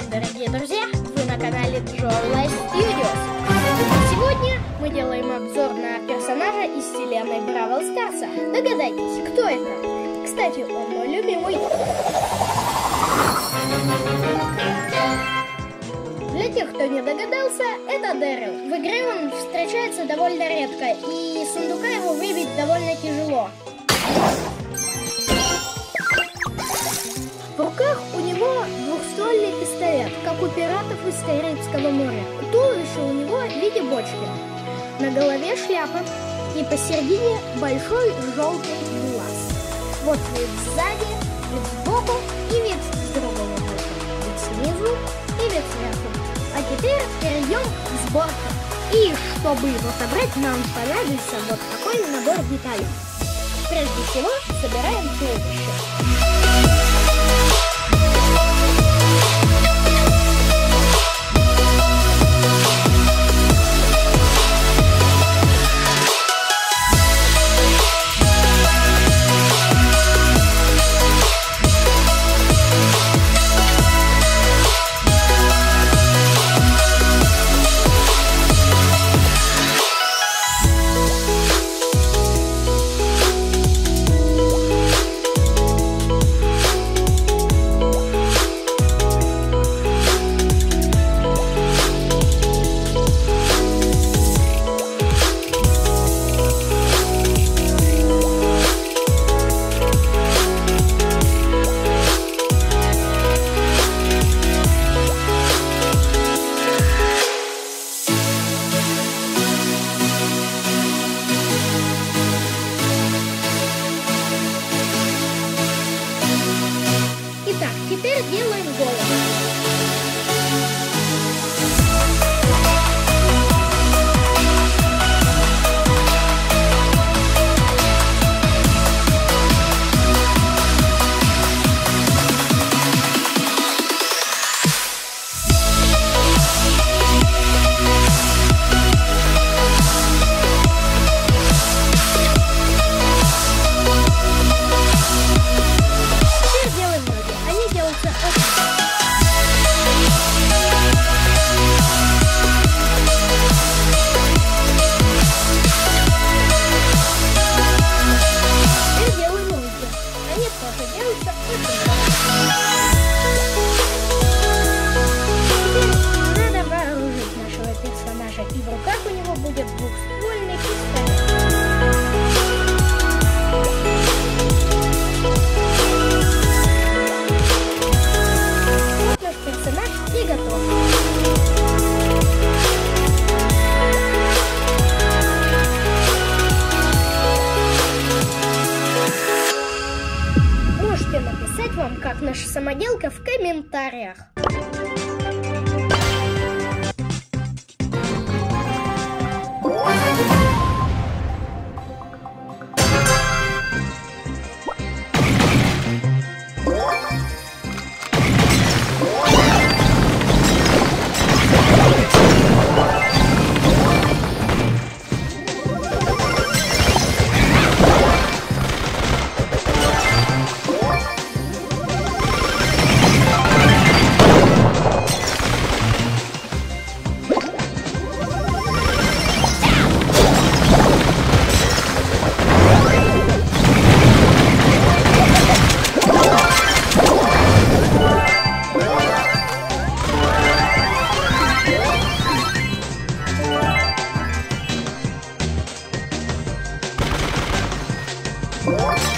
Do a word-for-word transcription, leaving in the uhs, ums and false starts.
Привет, дорогие друзья! Вы на канале Джо Лайф Studios. Сегодня мы делаем обзор на персонажа из вселенной Бравл Старса. Догадайтесь, кто это? Кстати, он мой любимый. Для тех, кто не догадался, это Дэрил. В игре он встречается довольно редко, и сундука его выбить довольно тяжело. В руках у него двухствольный пистолет, как у пиратов из Карибского моря. Туловище у него в виде бочки. На голове шляпа и посередине большой желтый глаз. Вот вид сзади, вид сбоку и вид с другого бока. Вид снизу и вид сверху. А теперь перейдем к сборке. И чтобы его собрать, нам понадобится вот такой набор деталей. Прежде всего собираем туловище. Теперь делаем голову. Надо вооружить нашего персонажа, и в руках у него будет двухствольный пистолет. Вот наш персонаж и готов. Можете написать вам, как наша самоделка, в комментариях. What?